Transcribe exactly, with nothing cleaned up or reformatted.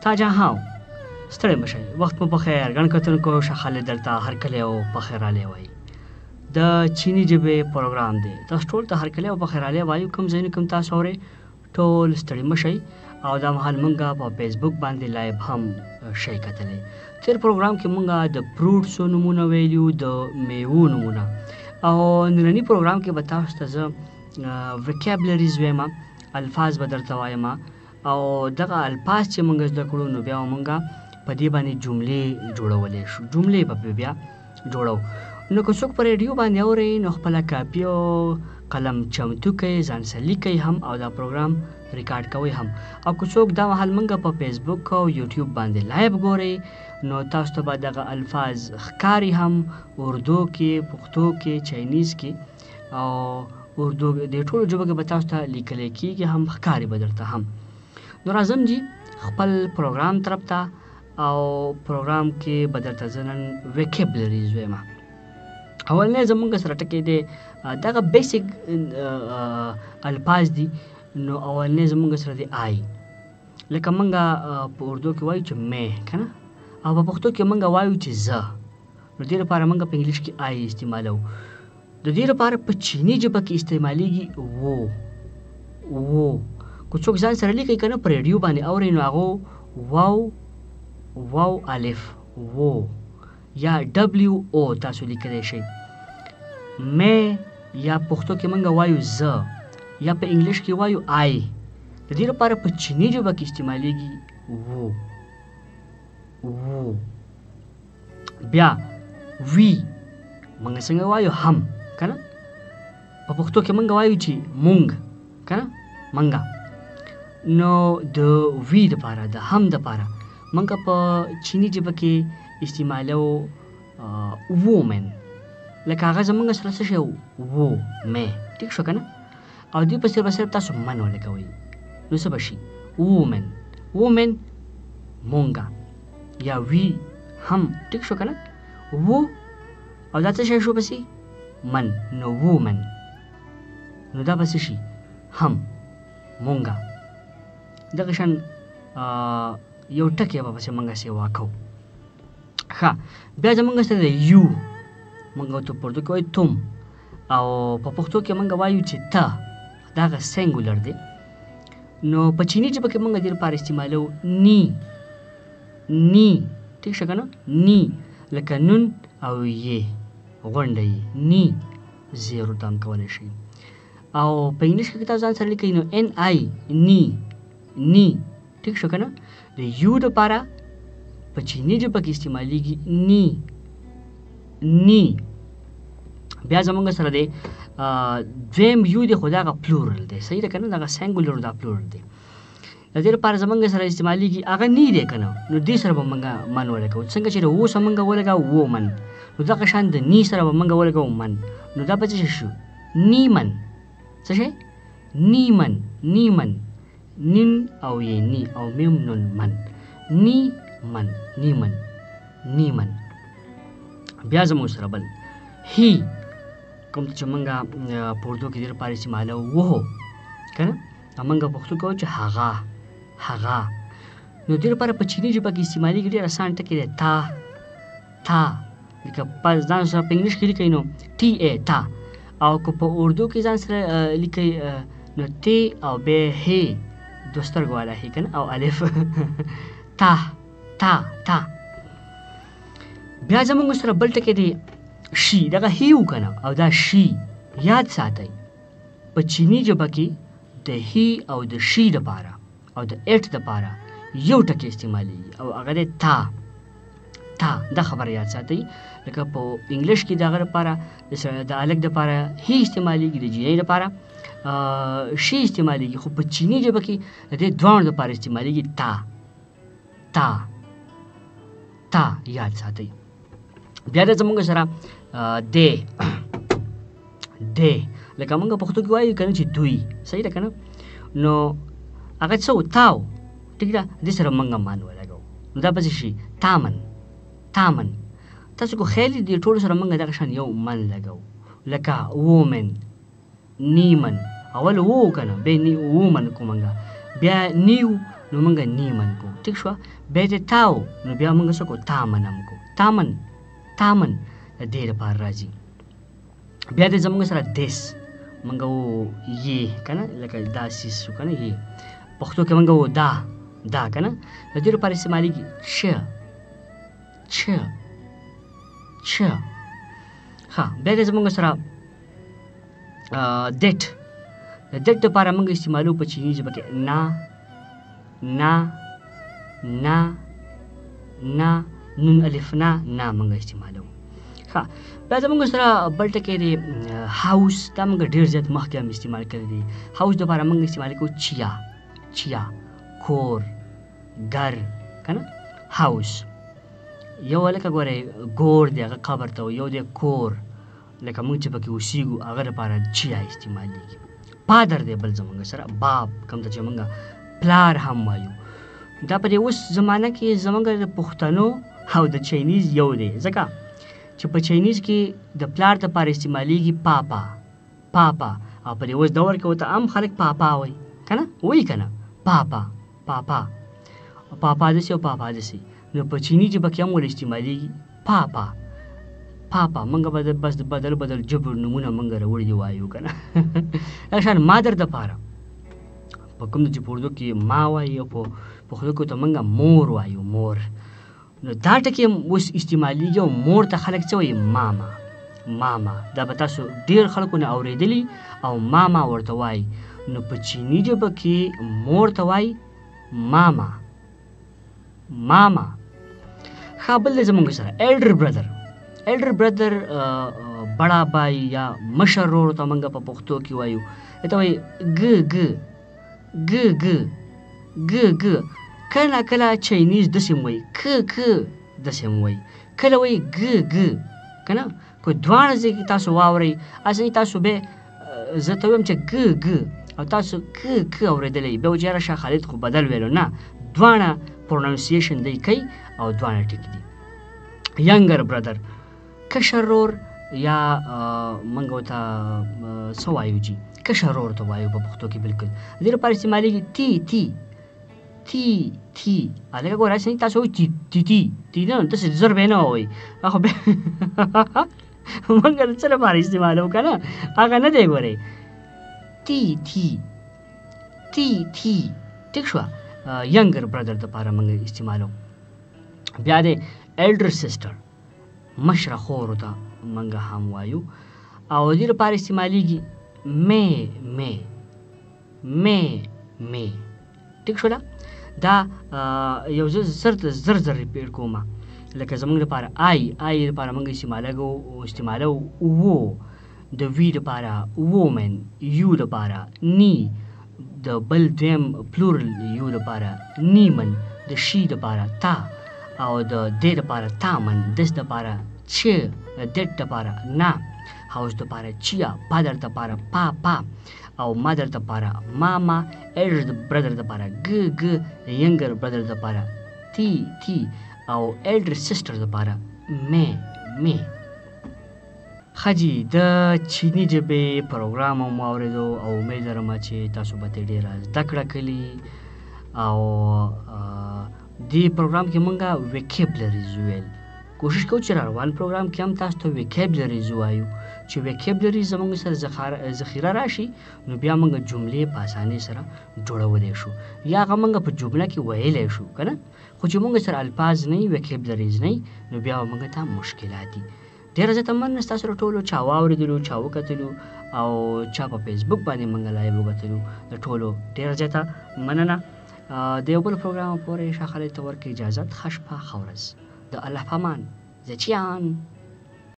تاجان هاو ستړی مشئ وخت مو پخیر ګڼ کتونکو ښه خالد دلته هرکلی او پخیر رالی وایي د چیني ژبې پروګرام دی تاسو ټول ته هرکلی او پخیر رالی وایو کوم ځایونه کوم تاسو اورئ ټول ستړي مشئ او دا مهال مونږ په فیسبوک باندې لایو هم شئ کتلی تېر پروګرام کې مونږ د فروټسو نومونه ویلي د میوو نومونه او ننني پروګرام کې به تاسو ته زه وکیبلریز وایم الفاظ به درته وایم او دغه الفاظ چې مونږ زده کړو نو بیا مونږ په دې باندې جملې جوړولی شو جملې به بیا جوړو نو که څوک په ریډیو باندې اورئ نو خپله کاپي او قلم چمتو کوئ ځان سره لیکئ هم او دا پروګرام ریکارډ کوئ هم او که څوک دا مهال مونږ په فیسبوک او یوټیوب باندې لایو ګورئ نو تاسو ته به دغه الفاظ ښکاري هم اردو کې پښتو کې چاینیز کې او اردو د ټولو ژبو کې به تاسو ته لیکلی کېږي هم ښکاري به درته هم نو راځم جي خپل پروګرام طرف ته او پروګرام کې به درته زه نن ویکیبلریز وایم اولنی زمونږ سره ټکی دی دغه بیسیک الفاظ دي نو اولنی زمونږ سره دی آی لکه مونږ په اردو کې وایو چې مې که نه او په پښتو کې مونږ وایو چې زه نو دې لپاره مونږ په انګلیش کې آی استعمالوو د دې لپاره په چیني ژبه کې استعمالیږي وو وو که څوک ځان سره لیکي که نه په ریډیو باندې اورئ نو هغه واو واو الف وو یا ډبلیو او تاسو لیکلی شئ مې یا پښتو کې مونږ وایو زه یا په انګلیش کې وایو آی د دې لپاره په چیني ژبه کې استعمالیږي وو وو بیا وی مونږ څنګه وایو هم که نه په پښتو کې مونږ وایو چې مونږ که نه منګه نو د وی دپاره د هم دپاره مونږ په چیني ژبه کې استعمالوو وومن لکه هغه زمونږ سره څه شی وو مې ټیک شو که نه او دې پسې به صرف تاسو من ولګوئ نو څه به شي وومن وومن مونږه یا وی هم ټیک شو که نه وو او دا څه شی شو پسې من نو وومن نو دا به څه شي هم مونږه دغه شان یو ټکی به پسې مونږ سیوا کوو ښه بیا زمونږ سره دی یو مونږ ته په اردو کې وایو تم او په پښتو کې مونږ وایو چې ته دا هغه سینګولر دی نو په چیني ژبه کې مونږ دې لپاره استعمالوو نی نی ټیک شه که نه نی لکه نون او یې غونډه یې نی زیرو ته هم کولی شئ او په انګلیش کې تاسو ځان سره لیکئ نو ان آی نی نی ټیک شو که نه د یو دپاره په چیني ژبه کې استعمالیږي نی نی بیا زمونږ سره دی دویم یو دی خو دا هغه پلورل دی صحیح ده که نه دغه سینګولر دا پلورل دی د دې لپاره زمونږ سره استعمالیږي هغه نی دی که نه نو دې سره به مونږ من ولګوو څنګه چې د و سره مونږ ولګوو و من نو دغه شان د نی سره به مونږ ولګوو من نو دا به څه شي شو نیمن څه شی نیمن نیمن نین او یې نی او میم نون من نی من نیمن نیمن بیا زموږ سره بل هی کوم چې مونږ په اردو کې دې لپاره استعمالوو وهو که نه مونږ په پښتو کې وایو چې هغه هغه نو دې لپاره په چیني ژبه کې استعمالیږي ډېر اسان ټکی دی تا تا لکه په ځان سره په انګلیش کې لیکئ نو ټي ای تا او که په اردو کې ځان سره لیکئ نو تی او بیا هی دو سترګو والا هی که نه او الف تا تا تا بیا زمونږ سره بل ټکی دی شي دغه هیو که نه او دا شي یاد ساتئ په چیني ژبه کې د هی او د شي دپاره او د ایټ دپاره یو ټکی استعمالیږي او هغه دی تا تا دا خبره یاد ساتئ لکه په انګلیش کې د هغه دپاره د هلک دپاره هی استعمالیږي د جینۍ دپاره شي استعمالیږي خو په چیني ژبه کې د دې دواړو دپاره استعمالیږي تا تا تا یاد ساتئ بیا د زمونږ سره دی دی لکه مونږ پښتو کې وایو که نه چې دوی صحیح ده که نه نو هغه څه و تاو ټیک ده دې سره مونږ من ولګوو نو دا پسې شي تامن تامن تاسو کو خیال دې ټولو سره مونږ دغه شان یو من لګوو لکه وومن نیمن اول وو که نه بیا نی وومن کو مونږ بیا نیو نو موږ نیمن کو ټیک شو بیا د تاو نو بیا موږ څه کو تامن هم کو تامن تامن د دې لپاره راځي بیا د زموږ سره دیس موږ وو یې کنه لکه دا سیس شو کنه یې پښتو کې موږ وو دا دا کنه د دې لپاره استعمالېږي چ چ چ ها بیا د زموږ سره دټ د دټ لپاره موږ استعمالو په چینی ژبه کې نا نا نا نا نون الف نا نا موږ استعمالو ها بیا زموږ سره بل ټکی دی هاوس دا موږ ډېر زیات مخکې هم استعمال کړی دی هاوس لپاره موږ استعمال کوو چیا چیا کور ګر کنه هاوس یو لکه ګورئ ګور دی هغه قبر ته یو دی کور لکه موږ چې پکې اوسېږو هغه لپاره چیا استعمالېږي پادر دی بل زموږ سره باب کوم ته چې موږ پلار هم وایو دا په دې اوس زمانه کې زموږ د پښتنو او د چاینیز یو دی ځکه چې په چاینیز کې د پلار دپاره استعمالېږي پاپا پاپا او په دې اوس دور کې ورته عام خلک پاپا وایي که نه وایي که نه پاپا پاپا پاپا داسې او پاپا داسې نو په چیني ژبه کې هم ول استعمالېږي پاپا پاپا موږ به بس بدل بدل جبر نومونه موږ راوړي وایو که نه دا شان مادر دپاره په کوم چې په اردو کې ما وایي او په پښتو کې ورته موږ مور وایو مور نو دا ټکي هم اوس استعمالېږي او مور ته خلک څه وایي ماما ماما دا به تاسو ډېر خلکو نه اورېدلي او ماما ورته وایي نو په چیني ژبه کې مور ته وایي ماما ماما ښه بل دی زموږ سره ایلډر برادر ایلډر برادر بڑا بای یا مشر ورور ته موږ په پښتو کې وایو ته وایي ګ ګ ګ ګ ګ ګ کله کله چاینیز داسې هم وایي ک ک داسې هم وایي کله وایي ګ ګ که نه په دواړه ځای کې تاسو واورئ اصلي تاسو بیا زه ته وایم چې ګ ګ او تاسو ک ک اورېدلی بیا وایي چې یاره شاه خالد خو بدل ویلو نه دواړه پرونانسیشن دی کوي او دواړه ټیک دي ینګر برادر کشر ورور یا موږ ورته څه وایو جي کشر ورور ته وایو په پښتو کې بلکل د دې لپاره استعمالېږي تی تی تی تی هلکه ګوره هسې تاسو وایي تی تی تی تی نه داسې زر به یې نه وایي خو بیا موږ د څه لپاره استعمالوو که نه هغه نه دی ګورئ تی تی تی تی ټیک شوه ینګر برادر دپاره موږ استعمالوو بیا دی ایلډر سسټر مشره خور ته موږ هم وایو او د دې لپاره استعمالېږي مې مې مې مې ټیک شوله دا یو زه زر زر زر ریپیټ کومه لکه زموږ لپاره آی آی لپاره موږ استعمالوو استعمالوو وو د وي لپاره وومن یو لپاره نی د بل دویم پلورل یو لپاره نیمن د شي لپاره تا او د دې لپاره تامن دس لپاره چ د دټ لپاره نا هاوس لپاره چیا پادر لپاره پاپا او مادر لپاره ماما ایلډر برادر لپاره ګ ګ ینګر برادر لپاره تی تی او ایلډر سسټر لپاره مې مې خجی د چینی ژبې پروګرام هم واورېدو او امید لرم چې تاسو به ترې ډېره زده کړه کړي او دې پروګرام کې موږ ویکیبلریز ویل کوشش کوو چې را روان پروګرام کې هم تاسو ته ویکیبلریز ووایو چې ویکیبلریز زموږ سره ذخیره راشي نو بیا موږ جملې په اسانۍ سره جوړولی شو یا هغه موږ په جمله کې ویلی شو که نه خو چې موږ سره الفاظ نه وي ویکیبلریز نه وي نو بیا به موږ ته مشکلات دي ډېره زیاته مننه ستاسو له ټولو چا واورېدلو چا وکتلو او چا په فیسبوک باندې موږ لایو وکتلو د ټولو ډېره زیاته مننه د یو بل پروګرام پورې ښه خالد ته ورکړي اجازت ښه شپه ښه ورځ د الله په امان زچیان